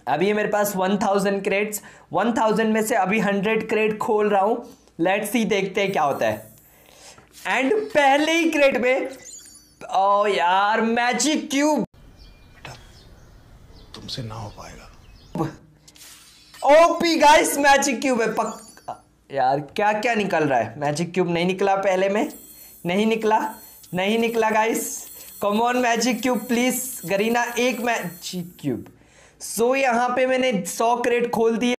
अभी है मेरे पास 1000 क्रेट्स। 1000 में से अभी 100 क्रेट खोल रहा हूं। लेट्स सी, देखते हैं क्या होता है। एंड पहले ही क्रेट में ओ यार मैजिक क्यूब। बेटा तुमसे ना हो पाएगा। ओपी गाइस, मैजिक क्यूब है पक्का। यार क्या क्या निकल रहा है। मैजिक क्यूब नहीं निकला पहले में, नहीं निकला guys. Come on magic cube please. Garena एक मैजिक क्यूब। सो यहां पे मैंने 100 क्रेट खोल दिए।